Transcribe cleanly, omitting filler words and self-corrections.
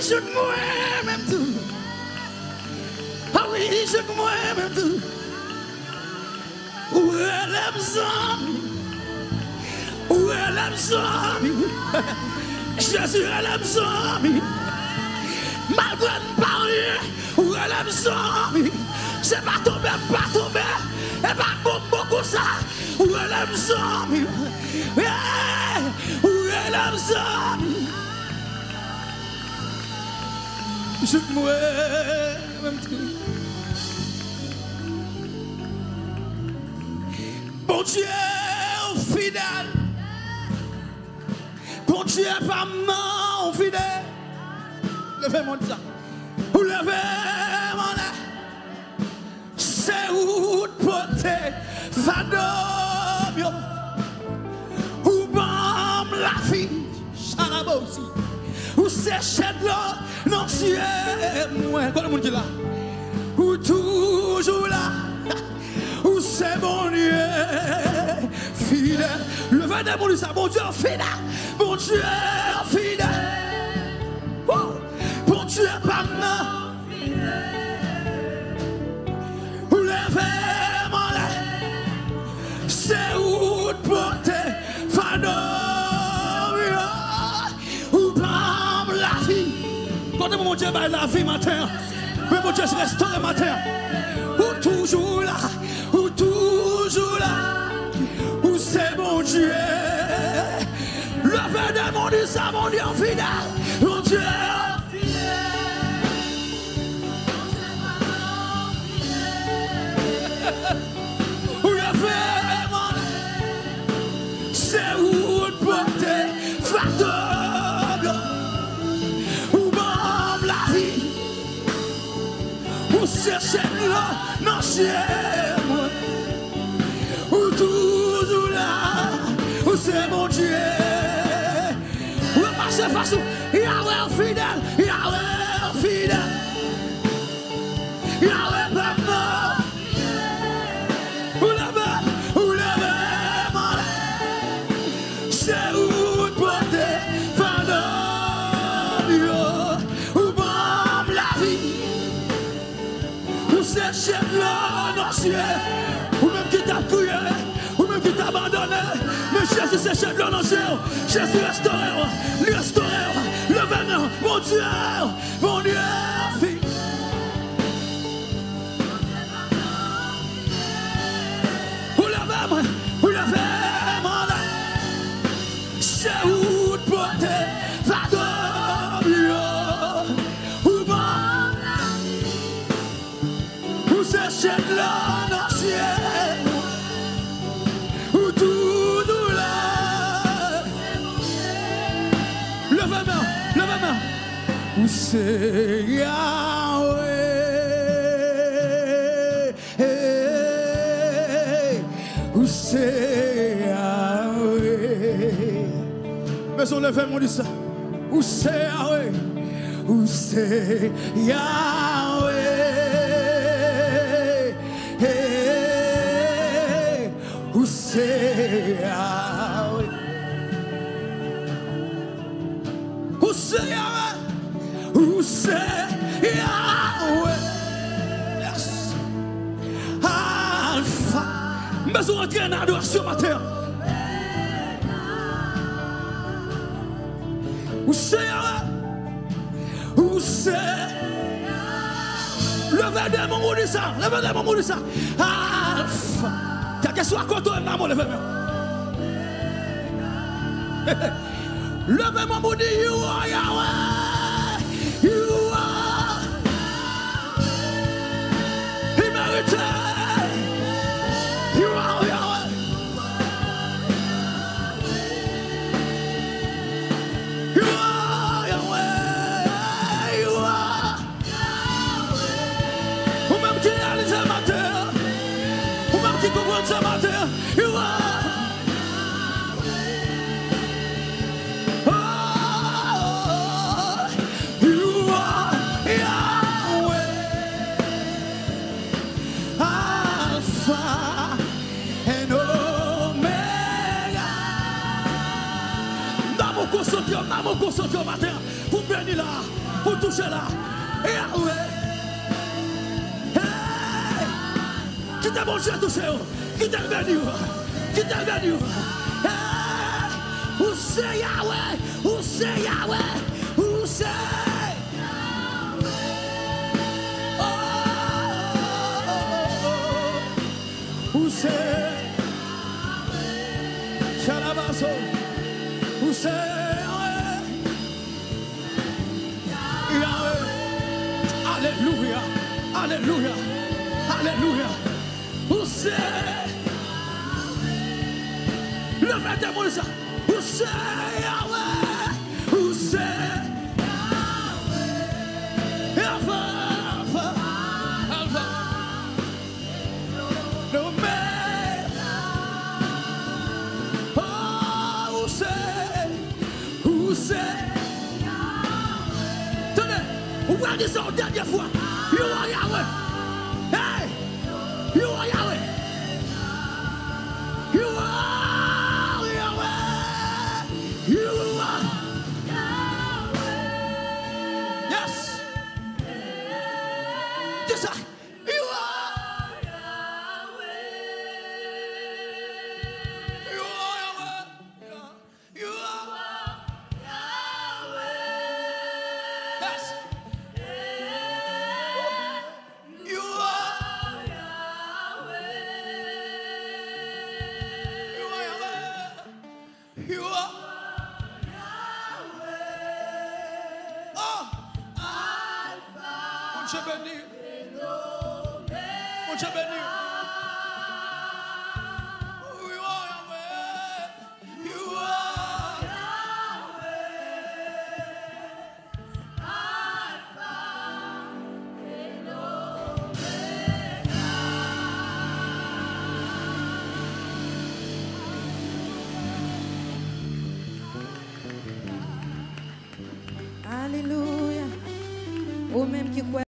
je moi même tout. Ah oui, je moi même tout. Où est l'âme? Où est l'âme? Jésus est l'âme. Malgré le barrière, où est l'âme? C'est pas tombé. Et pas beaucoup ça. Où est l'âme? Où est l'âme? Je mouais même tout. Bon Dieu fidèle. Bon Dieu pas mon fidèle. Levez mon ça. Vous levez mon là. C'est où de porter fadom. Ou bam la fille. Charaba aussi. Ou c'est chez l'autre. Non, si moi, quand le monde dit là, ou toujours là, ou c'est bon Dieu, fidèle. Le vin des mots, ça, bon Dieu, fidèle, bon Dieu, fidèle. Oh, bon Dieu, pas maintenant. Ou levez mon lait, c'est où de porter, fadom, ou bam la vie. Quand mon Dieu va la vie matin, mais mon Dieu se restaure matin. Ou toujours là, où c'est mon Dieu. Le Père de mon Dieu, ça mon Dieu fidèle, mon Dieu fidèle. Où le Père mon Dieu, c'est où de porter fardon. Cherchez là, non chez moi. Ou toujours là, où c'est mon Dieu. Où marche face où Yahweh fidèle, Yahweh fidèle. Yahweh pas mort. Où levez, mon lait. C'est où de porter fardon. Où bombe la vie. C'est chez l'homme ancien, ou même qui t'a crié, ou même qui t'a abandonné. Mais Jésus, c'est chez l'homme ancien. Jésus restaure, le venin, mon Dieu, fille. Vous levez, mon là. C'est où de porter, fardon. C'est l'homme ancien, où tout nous là. Levez-moi. Où c'est Yahweh, où c'est Yahweh. Mais on levez-moi dit ça. Où c'est Yahweh, où c'est Yahweh. Où c'est Yahweh? Où c'est Yahweh? Où c'est Yahweh? Yes. Alpha. Mais on rentre en adoration matin. Où c'est Yahweh? Où c'est? Levez des mots de ça. Alpha. Quel que soit quand on est levez-moi. Levez-moi, mon Dieu, you are Yahweh. You are. He méritait. You are Yahweh. You are Yahweh. You are. Ou même qui réalise un matin. Ou même qui comprend ce matin. You are. Concentrez au matin pour bénir là. pour toucher là. Yahweh. Hey. Qui t'a bon Dieu touché? Qui t'a béni? Qui t'a béni? Hey. Où c'est Yahweh? Où c'est Yahweh? Où c'est? Où c'est? Chalabaso. Où c'est? Yahweh. Alléluia. Alléluia. Alléluia. Où c'est? Le maître de ça. Où c'est Yahweh? Où c'est? Alpha. Alpha. No man. Oh, où c'est? Où c'est? Tenez, on va dire ça une dernière fois. You are Yahweh. Hey, you are Yahweh. You are Yahweh. You are Yahweh. Yes. Just ça. You are Yahweh. You are Yahweh. You are Yahweh. Yes. You are Yahweh. You are Yahweh. You are Yahweh. Oh, Alpha. Mon Dieu béni. Mon Dieu béni. You are Yahweh. You are Yahweh. Alpha. Alléluia. Ou même qui croit